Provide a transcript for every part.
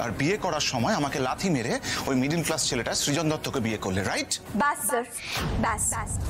আর বিয়ে করার সময় আমাকে লাথি মেরে ওই মিডল ক্লাস ছেলেটা সৃজন দত্তকে বিয়ে করলে, রাইট? ব্যাস স্যার, ব্যাস।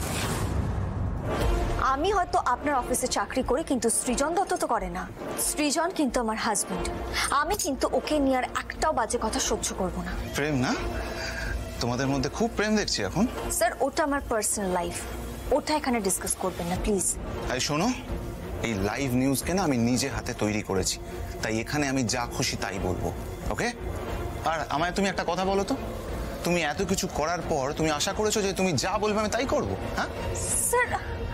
আমি হয়তো আপনার অফিসে চাকরি করি, কিন্তু সৃজন দত্ত তো করে না। সৃজন কিন্তু আমার হাজবেন্ড। আমি কিন্তু ওকে নিয়ে আর একটাও বাজে কথা সহ্য করব না। প্রেম না? তোমাদের মধ্যে খুব প্রেম দেখছি এখন। স্যার, ওটা আমার পার্সোনাল লাইফ, ওটা এখানে ডিসকাস করবেন না প্লিজ। এই শোনো, এই লাইভ নিউজকে না আমি নিজে হাতে তৈরি করেছি, তাই এখানে আমি যা খুশি তাই বলবো, ওকে? আর আমায় তুমি একটা কথা বলো তো, তুমি এত কিছু করার পর তুমি আশা করেছো যে তুমি যা বলবে আমি তাই করবো? হ্যাঁ স্যার,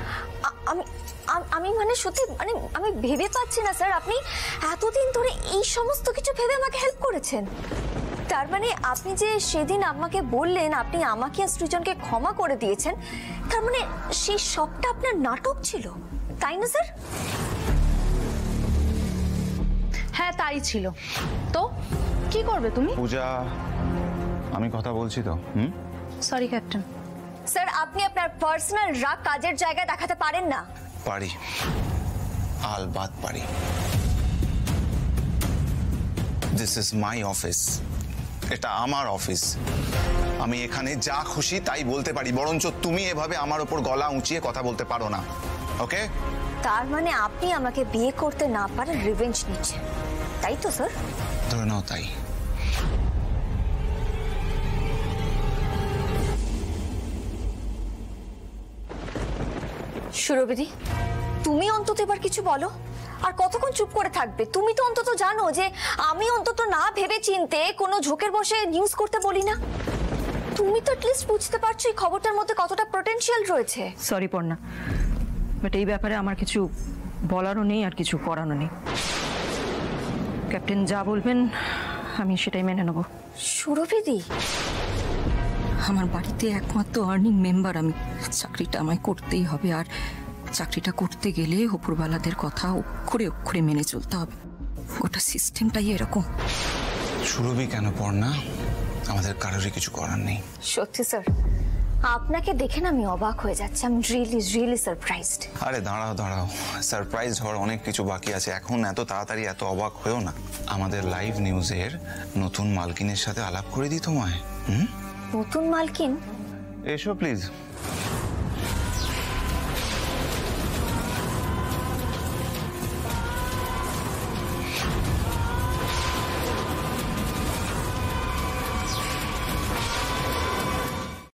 আমি মানে সত্যি মানে আমি ভেবে পাচ্ছি না স্যার, আপনি এতদিন ধরে এই সমস্ত কিছু ভেবে আমাকে হেল্প করেছেন। তার মানে আপনি যে সেদিন আমাকে বললেন আপনি আমাকে আর সৃজনকে ক্ষমা করে দিয়েছেন, তার মানে সেই সবটা আপনার নাটক ছিল, তাই না স্যার? হ্যাঁ তাই ছিল। তো কি করবে তুমি? পূজা, আমি কথা বলছি তো। Sorry captain. স্যার, আপনি আপনার পার্সোনাল রাগ কাজের জায়গায় দেখাতে পারেন না। পারি, আলবাত পারি। দিস ইজ মাই অফিস, এটা আমার অফিস। আমি এখানে যা খুশি তাই বলতে পারি, বরঞ্চ তুমি এভাবে আমার উপর গলা উঁচিয়ে কথা বলতে পারো না, ওকে? তার মানে আপনি আমাকে বিয়ে করতে না পারে রিভেঞ্জ নিচ্ছেন, তাই তো স্যার? ধরে নাও তাই। সুরভিদি, তুমি অন্তত এবার কিছু বলো। আর কতক্ষণ চুপ করে থাকবে? তুমি তো অন্তত জানো যে আমি অন্তত না ভেবে চিনতে কোনো ঝোঁকের বসে নিউজ করতে বলি না। তুমি তো অ্যাটলিস্ট বুঝতে পারছো এই খবরটার মধ্যে কতটা পটেনশিয়াল রয়েছে। সরি পর্ণা, বাট এই ব্যাপারে আমার কিছু বলারও নেই আর কিছু করারও নেই। ক্যাপ্টেন যা বলবেন আমি সেটাই মেনে নেব। সুরভিদি, আমার বাড়িতে একমাত্র আর্নিং মেম্বার আমি, চাকরিটা আমায় করতেই হবে। আর চাকরিটা করতে গেলে উপরওয়ালাদের কথা অক্ষরে অক্ষরে মেনে চলতে হবে। গোটা সিস্টেমটাই এরকম। সুরভি কেন পড়না, আমাদের কারোরই কিছু করার নেই। সত্যি স্যার, আপনাকে দেখে না আমি অবাক হয়ে যাচ্ছি। I am really surprised. আরে দাঁড়াও দাঁড়াও, সারপ্রাইজ হওয়ার অনেক কিছু বাকি আছে। এখন এত তাড়াতাড়ি এত অবাক হয়েও না। আমাদের লাইভ নিউজের নতুন মালকিনের সাথে আলাপ করে দিই তোমায়। নতুন মালকিন? এসো প্লিজ।